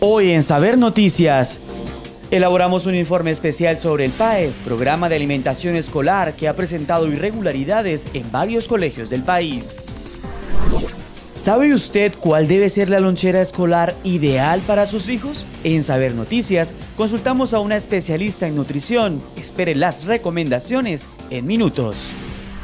Hoy en Saber Noticias, elaboramos un informe especial sobre el PAE, Programa de Alimentación Escolar, que ha presentado irregularidades en varios colegios del país. ¿Sabe usted cuál debe ser la lonchera escolar ideal para sus hijos? En Saber Noticias, consultamos a una especialista en nutrición. Espere las recomendaciones en minutos.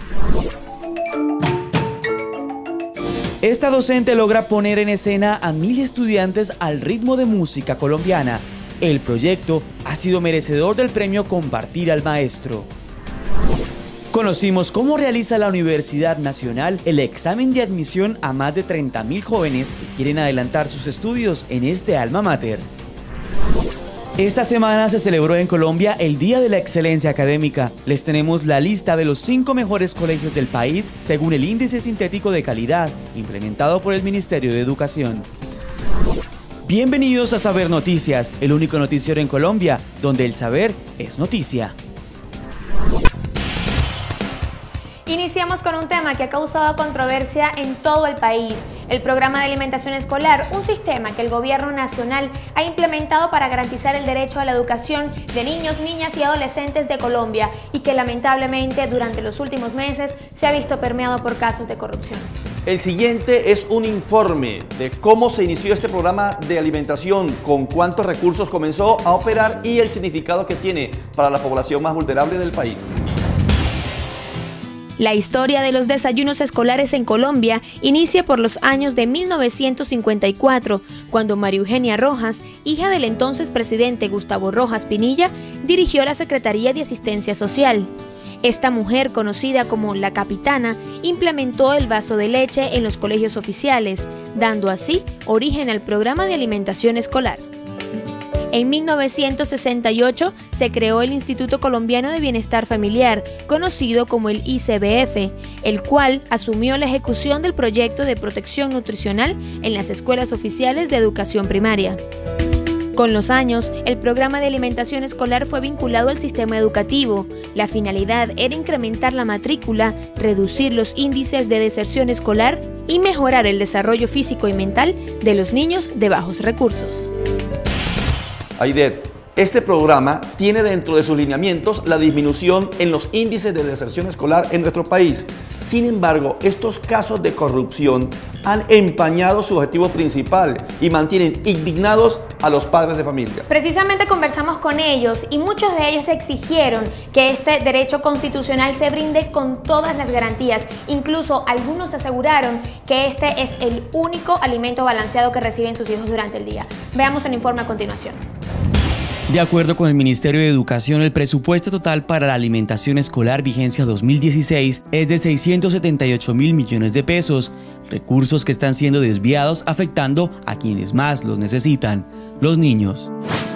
Esta docente logra poner en escena a 1000 estudiantes al ritmo de música colombiana. El proyecto ha sido merecedor del premio Compartir al Maestro. Conocimos cómo realiza la Universidad Nacional el examen de admisión a más de 30.000 jóvenes que quieren adelantar sus estudios en este alma mater. Esta semana se celebró en Colombia el Día de la Excelencia Académica. Les tenemos la lista de los 5 mejores colegios del país según el Índice Sintético de Calidad, implementado por el Ministerio de Educación. Bienvenidos a Saber Noticias, el único noticiero en Colombia, donde el saber es noticia. Iniciamos con un tema que ha causado controversia en todo el país, el Programa de Alimentación Escolar, un sistema que el Gobierno Nacional ha implementado para garantizar el derecho a la educación de niños, niñas y adolescentes de Colombia y que lamentablemente durante los últimos meses se ha visto permeado por casos de corrupción. El siguiente es un informe de cómo se inició este programa de alimentación, con cuántos recursos comenzó a operar y el significado que tiene para la población más vulnerable del país. La historia de los desayunos escolares en Colombia inicia por los años de 1954, cuando María Eugenia Rojas, hija del entonces presidente Gustavo Rojas Pinilla, dirigió la Secretaría de Asistencia Social. Esta mujer, conocida como la Capitana, implementó el vaso de leche en los colegios oficiales, dando así origen al programa de alimentación escolar. En 1968 se creó el Instituto Colombiano de Bienestar Familiar, conocido como el ICBF, el cual asumió la ejecución del proyecto de protección nutricional en las escuelas oficiales de educación primaria. Con los años, el programa de alimentación escolar fue vinculado al sistema educativo. La finalidad era incrementar la matrícula, reducir los índices de deserción escolar y mejorar el desarrollo físico y mental de los niños de bajos recursos. Aidet, este programa tiene dentro de sus lineamientos la disminución en los índices de deserción escolar en nuestro país. Sin embargo, estos casos de corrupción han empañado su objetivo principal y mantienen indignados a los padres de familia. Precisamente conversamos con ellos y muchos de ellos exigieron que este derecho constitucional se brinde con todas las garantías. Incluso algunos aseguraron que este es el único alimento balanceado que reciben sus hijos durante el día. Veamos el informe a continuación. De acuerdo con el Ministerio de Educación, el presupuesto total para la alimentación escolar vigencia 2016 es de 678.000 millones de pesos, recursos que están siendo desviados afectando a quienes más los necesitan, los niños.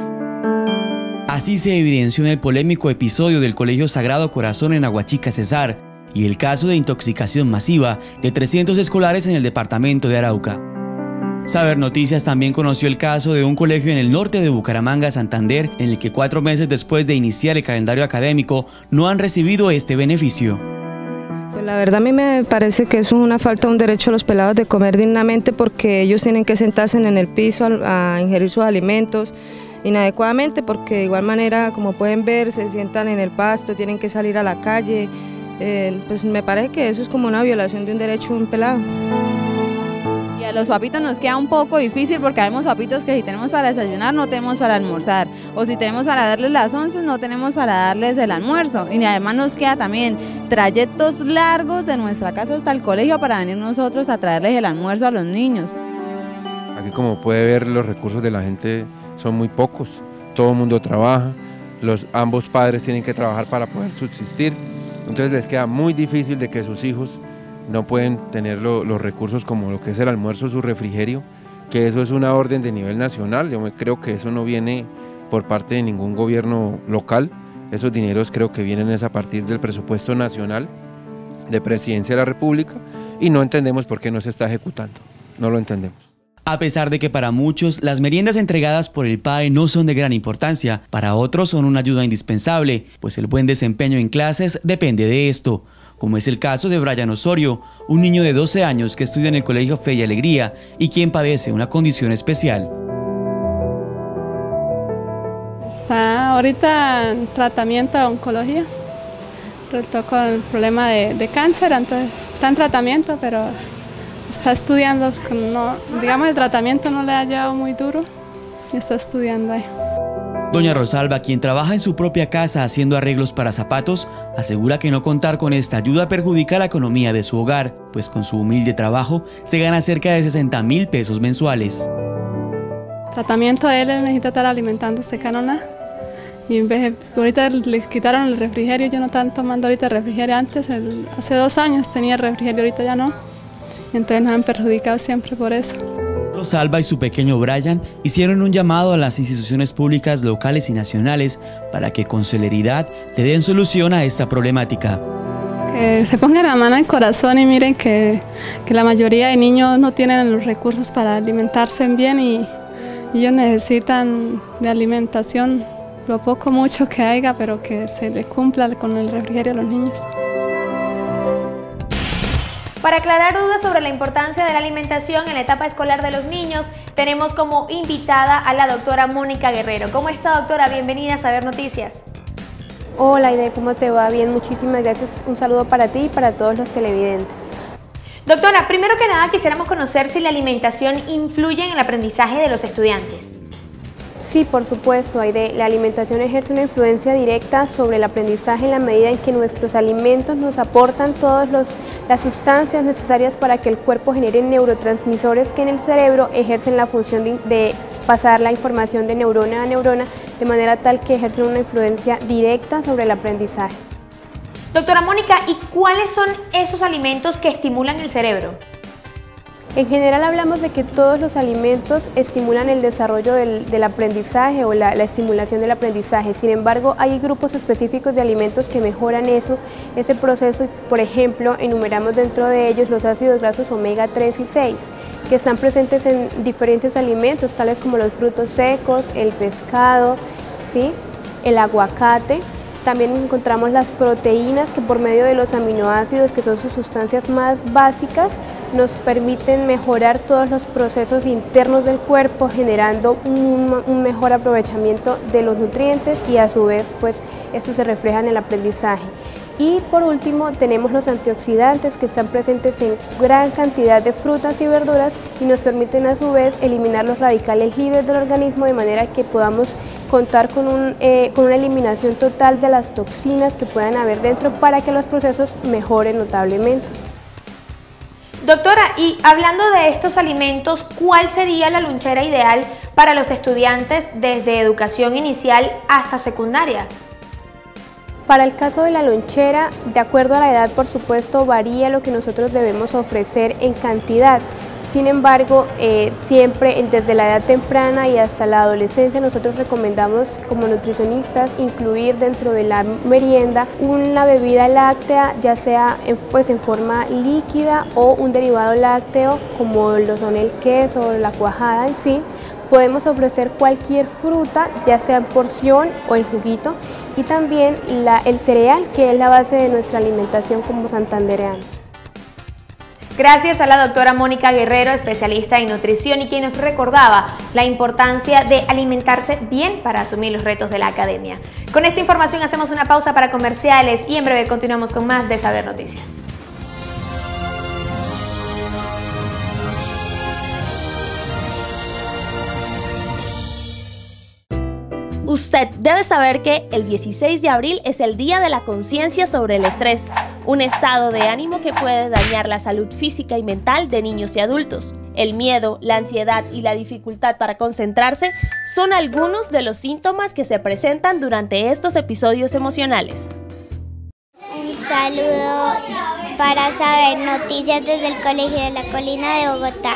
Así se evidenció en el polémico episodio del Colegio Sagrado Corazón en Aguachica, Cesar, y el caso de intoxicación masiva de 300 escolares en el departamento de Arauca. Saber Noticias también conoció el caso de un colegio en el norte de Bucaramanga, Santander, en el que 4 meses después de iniciar el calendario académico no han recibido este beneficio. Pues la verdad a mí me parece que es una falta de un derecho a los pelados de comer dignamente, porque ellos tienen que sentarse en el piso a ingerir sus alimentos inadecuadamente, porque de igual manera, como pueden ver, se sientan en el pasto, tienen que salir a la calle. Pues me parece que eso es como una violación de un derecho de un pelado. Y a los papitos nos queda un poco difícil, porque hay papitos que si tenemos para desayunar no tenemos para almorzar, o si tenemos para darles las once no tenemos para darles el almuerzo, y además nos queda también trayectos largos de nuestra casa hasta el colegio para venir nosotros a traerles el almuerzo a los niños. Aquí, como puede ver, los recursos de la gente son muy pocos, todo el mundo trabaja, ambos padres tienen que trabajar para poder subsistir, entonces les queda muy difícil de que sus hijos no pueden tener los recursos como lo que es el almuerzo, su refrigerio, que eso es una orden de nivel nacional. Yo creo que eso no viene por parte de ningún gobierno local, esos dineros creo que vienen a partir del presupuesto nacional de Presidencia de la República, y no entendemos por qué no se está ejecutando, no lo entendemos. A pesar de que para muchos las meriendas entregadas por el PAE no son de gran importancia, para otros son una ayuda indispensable, pues el buen desempeño en clases depende de esto, como es el caso de Brian Osorio, un niño de 12 años que estudia en el Colegio Fe y Alegría y quien padece una condición especial. Ahorita en tratamiento de oncología, resultó con el problema de cáncer, entonces está en tratamiento, pero está estudiando, no, digamos el tratamiento no le ha llevado muy duro y está estudiando ahí. Doña Rosalba, quien trabaja en su propia casa haciendo arreglos para zapatos, asegura que no contar con esta ayuda perjudica la economía de su hogar, pues con su humilde trabajo se gana cerca de 60.000 pesos mensuales. Tratamiento de él necesita estar alimentándose canona y en vez de, ahorita le quitaron el refrigerio, yo no estaba tomando ahorita refrigerio antes, hace 2 años tenía refrigerio, ahorita ya no, entonces nos han perjudicado siempre por eso. Rosalba y su pequeño Brian hicieron un llamado a las instituciones públicas locales y nacionales para que con celeridad le den solución a esta problemática. Que se pongan la mano al corazón y miren que la mayoría de niños no tienen los recursos para alimentarse bien y ellos necesitan de alimentación, lo poco mucho que haya, pero que se les cumpla con el refrigerio a los niños. Para aclarar dudas sobre la importancia de la alimentación en la etapa escolar de los niños, tenemos como invitada a la doctora Mónica Guerrero. ¿Cómo está, doctora? Bienvenida a Saber Noticias. Hola, Aide, ¿cómo te va? Bien, muchísimas gracias. Un saludo para ti y para todos los televidentes. Doctora, primero que nada quisiéramos conocer si la alimentación influye en el aprendizaje de los estudiantes. Sí, por supuesto, Aide. La alimentación ejerce una influencia directa sobre el aprendizaje en la medida en que nuestros alimentos nos aportan todas las sustancias necesarias para que el cuerpo genere neurotransmisores que en el cerebro ejercen la función de pasar la información de neurona a neurona, de manera tal que ejercen una influencia directa sobre el aprendizaje. Doctora Mónica, ¿y cuáles son esos alimentos que estimulan el cerebro? En general hablamos de que todos los alimentos estimulan el desarrollo del aprendizaje o la estimulación del aprendizaje. Sin embargo, hay grupos específicos de alimentos que mejoran ese proceso. Por ejemplo, enumeramos dentro de ellos los ácidos grasos omega 3 y 6, que están presentes en diferentes alimentos, tales como los frutos secos, el pescado, ¿sí?, el aguacate. También encontramos las proteínas que por medio de los aminoácidos, que son sus sustancias más básicas, nos permiten mejorar todos los procesos internos del cuerpo, generando un mejor aprovechamiento de los nutrientes y a su vez pues esto se refleja en el aprendizaje. Y por último tenemos los antioxidantes que están presentes en gran cantidad de frutas y verduras y nos permiten a su vez eliminar los radicales libres del organismo de manera que podamos contar con una eliminación total de las toxinas que puedan haber dentro para que los procesos mejoren notablemente. Doctora, y hablando de estos alimentos, ¿cuál sería la lonchera ideal para los estudiantes desde educación inicial hasta secundaria? Para el caso de la lonchera, de acuerdo a la edad, por supuesto, varía lo que nosotros debemos ofrecer en cantidad. Sin embargo, siempre desde la edad temprana y hasta la adolescencia nosotros recomendamos como nutricionistas incluir dentro de la merienda una bebida láctea, ya sea en forma líquida o un derivado lácteo como lo son el queso, la cuajada, en fin. Podemos ofrecer cualquier fruta, ya sea en porción o en juguito, y también el cereal, que es la base de nuestra alimentación como santandereanos. Gracias a la doctora Mónica Guerrero, especialista en nutrición y quien nos recordaba la importancia de alimentarse bien para asumir los retos de la academia. Con esta información hacemos una pausa para comerciales y en breve continuamos con más de Saber Noticias. Usted debe saber que el 16 de abril es el Día de la Conciencia sobre el Estrés, un estado de ánimo que puede dañar la salud física y mental de niños y adultos. El miedo, la ansiedad y la dificultad para concentrarse son algunos de los síntomas que se presentan durante estos episodios emocionales. Un saludo para Saber Noticias desde el Colegio de la Colina de Bogotá.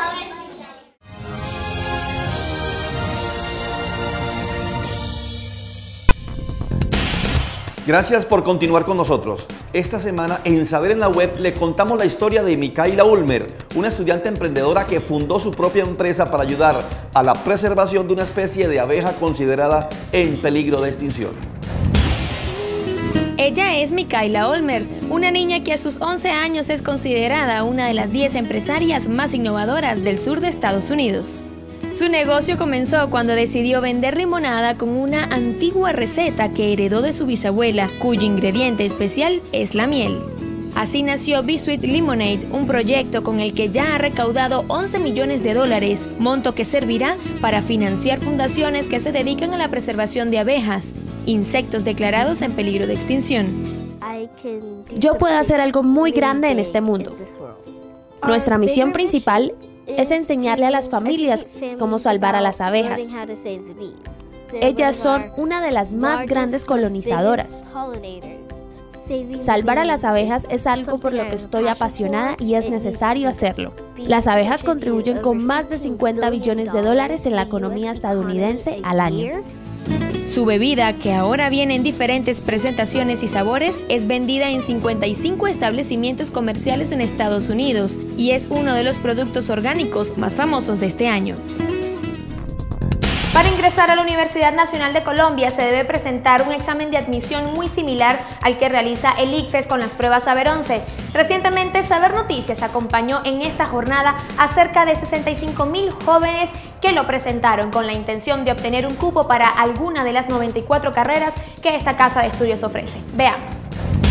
Gracias por continuar con nosotros. Esta semana en Saber en la Web le contamos la historia de Micaela Ulmer, una estudiante emprendedora que fundó su propia empresa para ayudar a la preservación de una especie de abeja considerada en peligro de extinción. Ella es Micaela Ulmer, una niña que a sus 11 años es considerada una de las 10 empresarias más innovadoras del sur de Estados Unidos. Su negocio comenzó cuando decidió vender limonada con una antigua receta que heredó de su bisabuela, cuyo ingrediente especial es la miel. Así nació B-Sweet Lemonade, un proyecto con el que ya ha recaudado 11 millones de dólares, monto que servirá para financiar fundaciones que se dedican a la preservación de abejas, insectos declarados en peligro de extinción. Yo puedo hacer algo muy grande en este mundo. Nuestra misión principal es enseñarle a las familias cómo salvar a las abejas. Ellas son una de las más grandes colonizadoras. Salvar a las abejas es algo por lo que estoy apasionada y es necesario hacerlo. Las abejas contribuyen con más de 50 billones de dólares en la economía estadounidense al año. Su bebida, que ahora viene en diferentes presentaciones y sabores, es vendida en 55 establecimientos comerciales en Estados Unidos y es uno de los productos orgánicos más famosos de este año. Para ingresar a la Universidad Nacional de Colombia se debe presentar un examen de admisión muy similar al que realiza el ICFES con las pruebas Saber 11. Recientemente Saber Noticias acompañó en esta jornada a cerca de 65.000 jóvenes que lo presentaron con la intención de obtener un cupo para alguna de las 94 carreras que esta casa de estudios ofrece. Veamos.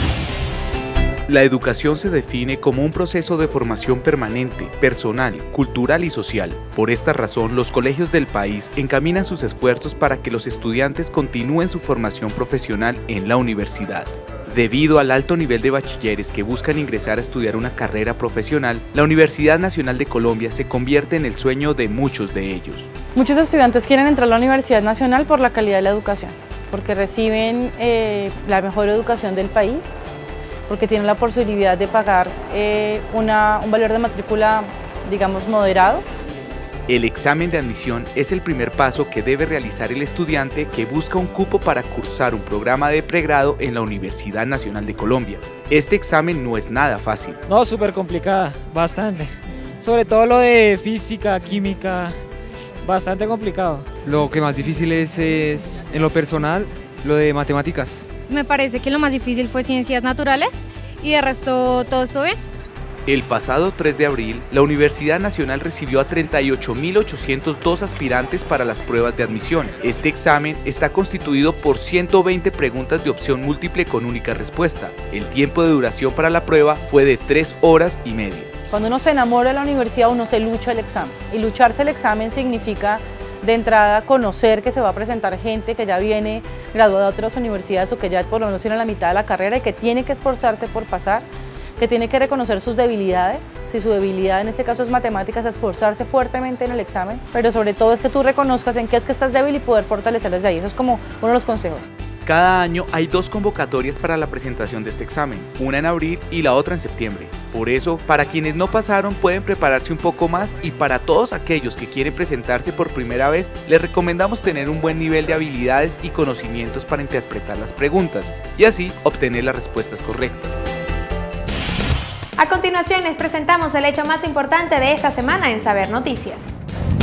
La educación se define como un proceso de formación permanente, personal, cultural y social. Por esta razón, los colegios del país encaminan sus esfuerzos para que los estudiantes continúen su formación profesional en la universidad. Debido al alto nivel de bachilleres que buscan ingresar a estudiar una carrera profesional, la Universidad Nacional de Colombia se convierte en el sueño de muchos de ellos. Muchos estudiantes quieren entrar a la Universidad Nacional por la calidad de la educación, porque reciben la mejor educación del país, porque tienen la posibilidad de pagar un valor de matrícula, digamos, moderado. El examen de admisión es el primer paso que debe realizar el estudiante que busca un cupo para cursar un programa de pregrado en la Universidad Nacional de Colombia. Este examen no es nada fácil. No, súper complicada, bastante. Sobre todo lo de física, química, bastante complicado. Lo que más difícil es en lo personal, lo de matemáticas. Me parece que lo más difícil fue ciencias naturales y de resto todo estuvo bien. El pasado 3 de abril, la Universidad Nacional recibió a 38.802 aspirantes para las pruebas de admisión. Este examen está constituido por 120 preguntas de opción múltiple con única respuesta. El tiempo de duración para la prueba fue de 3 horas y media. Cuando uno se enamora de la universidad, uno se lucha el examen. Y lucharse el examen significa, de entrada, conocer que se va a presentar gente que ya viene graduada de otras universidades o que ya por lo menos tiene la mitad de la carrera y que tiene que esforzarse por pasar, que tiene que reconocer sus debilidades. Si su debilidad en este caso es matemáticas, esforzarse fuertemente en el examen, pero sobre todo es que tú reconozcas en qué es que estás débil y poder fortalecer desde ahí. Eso es como uno de los consejos. Cada año hay 2 convocatorias para la presentación de este examen, una en abril y la otra en septiembre. Por eso, para quienes no pasaron pueden prepararse un poco más y para todos aquellos que quieren presentarse por primera vez, les recomendamos tener un buen nivel de habilidades y conocimientos para interpretar las preguntas y así obtener las respuestas correctas. A continuación les presentamos el hecho más importante de esta semana en Saber Noticias.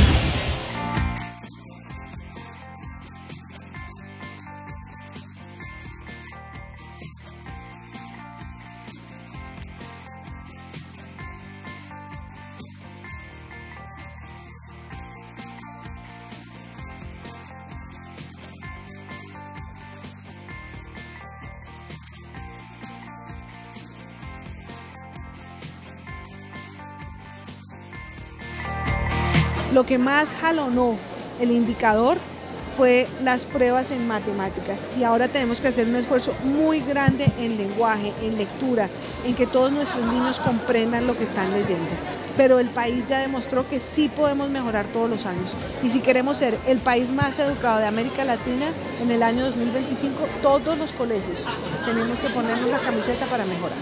Lo que más jalonó el indicador fue las pruebas en matemáticas y ahora tenemos que hacer un esfuerzo muy grande en lenguaje, en lectura, en que todos nuestros niños comprendan lo que están leyendo. Pero el país ya demostró que sí podemos mejorar todos los años y si queremos ser el país más educado de América Latina en el año 2025, todos los colegios tenemos que ponernos la camiseta para mejorar.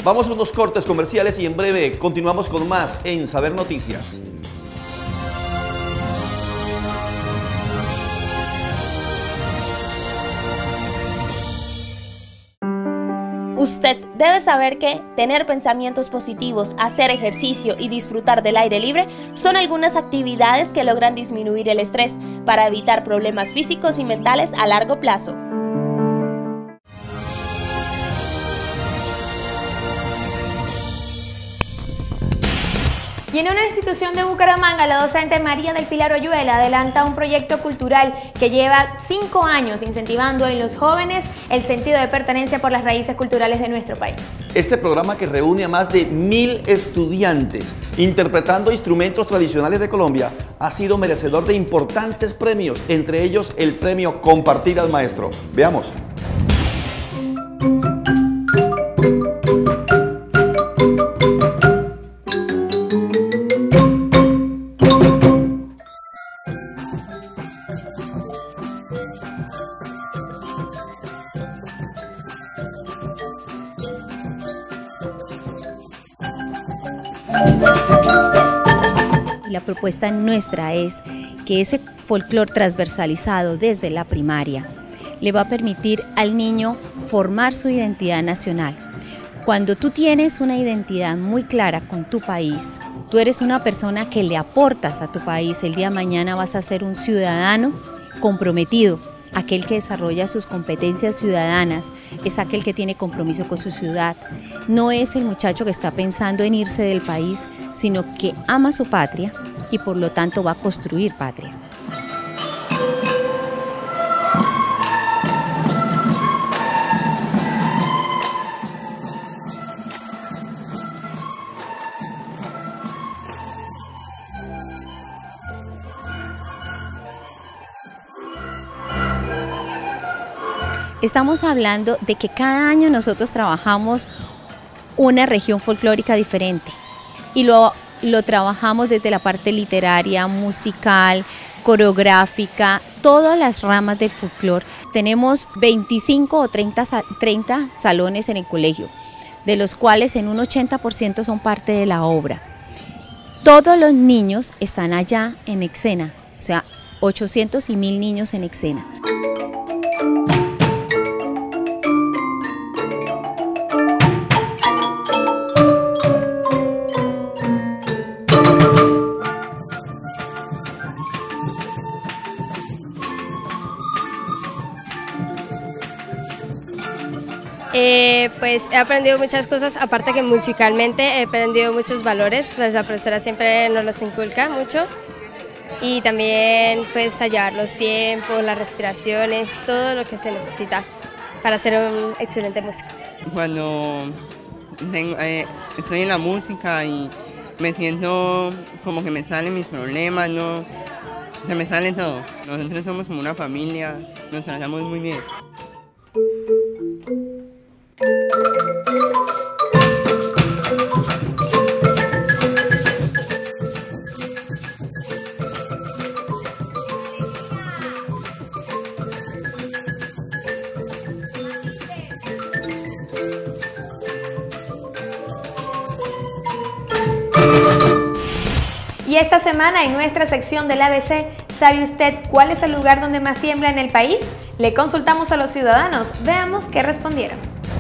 Vamos a unos cortes comerciales y en breve continuamos con más en Saber Noticias. Usted debe saber que tener pensamientos positivos, hacer ejercicio y disfrutar del aire libre son algunas actividades que logran disminuir el estrés para evitar problemas físicos y mentales a largo plazo. Y en una institución de Bucaramanga, la docente María del Pilar Oyuela adelanta un proyecto cultural que lleva 5 años incentivando en los jóvenes el sentido de pertenencia por las raíces culturales de nuestro país. Este programa, que reúne a más de 1000 estudiantes interpretando instrumentos tradicionales de Colombia, ha sido merecedor de importantes premios, entre ellos el premio Compartir al Maestro. Veamos. La propuesta nuestra es que ese folclore transversalizado desde la primaria le va a permitir al niño formar su identidad nacional. Cuando tú tienes una identidad muy clara con tu país, tú eres una persona que le aportas a tu país, el día de mañana vas a ser un ciudadano comprometido. Aquel que desarrolla sus competencias ciudadanas es aquel que tiene compromiso con su ciudad. No es el muchacho que está pensando en irse del país, sino que ama su patria y por lo tanto va a construir patria. Estamos hablando de que cada año nosotros trabajamos una región folclórica diferente y lo trabajamos desde la parte literaria, musical, coreográfica, todas las ramas del folclore. Tenemos 25 o 30 salones en el colegio, de los cuales en un 80% son parte de la obra. Todos los niños están allá en Exena, o sea, 800 y 1000 niños en Exena. Pues he aprendido muchas cosas, aparte que musicalmente he aprendido muchos valores, pues la profesora siempre nos los inculca mucho, y también pues a llevar los tiempos, las respiraciones, todo lo que se necesita para hacer un excelente músico. Cuando estoy en la música y me siento como que me salen mis problemas, ¿no? Se me sale todo. Nosotros somos como una familia, nos tratamos muy bien. Y esta semana en nuestra sección del ABC, ¿sabe usted cuál es el lugar donde más tiembla en el país? Le consultamos a los ciudadanos, veamos qué respondieron.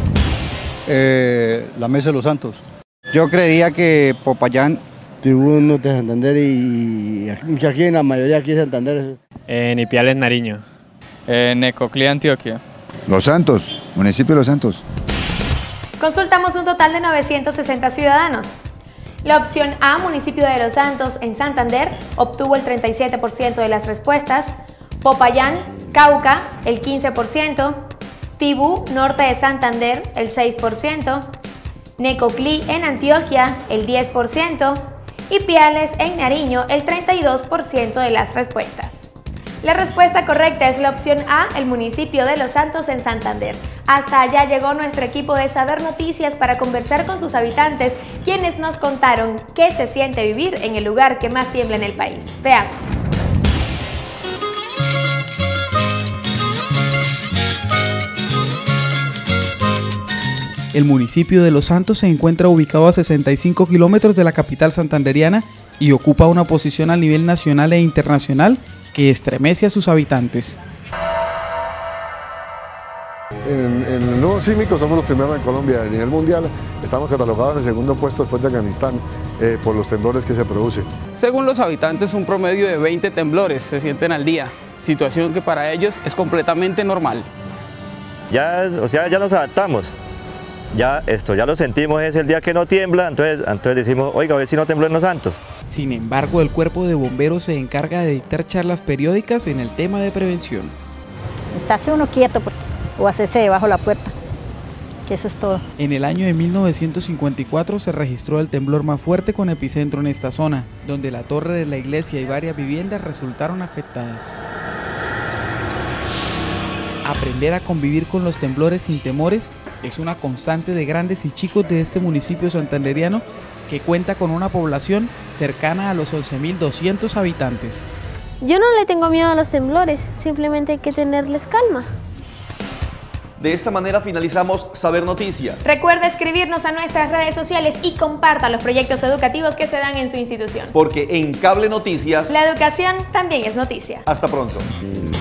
La Mesa de los Santos. Yo creería que Popayán. Tribuno de Santander y aquí en la mayoría aquí de Santander. En Ipiales, Nariño. En Necoclí, Antioquia. Los Santos, municipio de Los Santos. Consultamos un total de 960 ciudadanos. La opción A, municipio de Los Santos, en Santander, obtuvo el 37% de las respuestas. Popayán, Cauca, el 15%. Tibú, norte de Santander, el 6%. Necoclí, en Antioquia, el 10%. Y Ipiales, en Nariño, el 32% de las respuestas. La respuesta correcta es la opción A, el municipio de Los Santos en Santander. Hasta allá llegó nuestro equipo de Saber Noticias para conversar con sus habitantes, quienes nos contaron qué se siente vivir en el lugar que más tiembla en el país. Veamos. El municipio de Los Santos se encuentra ubicado a 65 kilómetros de la capital santanderiana y ocupa una posición a nivel nacional e internacional que estremece a sus habitantes. En el nuevo sísmico somos los primeros en Colombia a nivel mundial, estamos catalogados en el segundo puesto después de Afganistán por los temblores que se producen. Según los habitantes, un promedio de 20 temblores se sienten al día, situación que para ellos es completamente normal. Ya nos adaptamos, ya lo sentimos, es el día que no tiembla, entonces decimos, oiga, a ver si no tembló en Los Santos. Sin embargo, el cuerpo de bomberos se encarga de dictar charlas periódicas en el tema de prevención. Estarse uno quieto o hacerse debajo de la puerta, que eso es todo. En el año de 1954 se registró el temblor más fuerte con epicentro en esta zona, donde la torre de la iglesia y varias viviendas resultaron afectadas. Aprender a convivir con los temblores sin temores es una constante de grandes y chicos de este municipio santanderiano que cuenta con una población cercana a los 11.200 habitantes. Yo no le tengo miedo a los temblores, simplemente hay que tenerles calma. De esta manera finalizamos Saber Noticias. Recuerda escribirnos a nuestras redes sociales y comparta los proyectos educativos que se dan en su institución. Porque en Cable Noticias, la educación también es noticia. Hasta pronto.